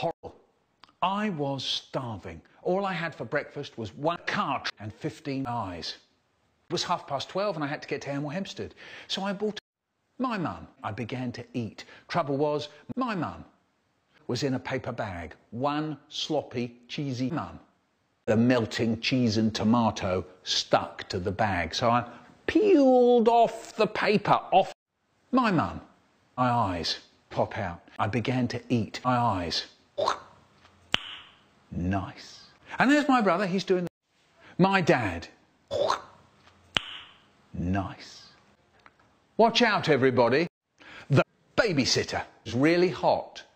horrible. I was starving. All I had for breakfast was one cart and 15 eyes. It was 12:30 and I had to get to Hemel Hempstead. So I bought my mum. I began to eat. Trouble was, my mum was in a paper bag. One sloppy, cheesy mum. The melting cheese and tomato stuck to the bag. So I peeled off the paper off my mum. My eyes pop out. I began to eat. My eyes. Nice. And there's my brother, he's doing my dad. Nice. Watch out, everybody. The babysitter is really hot.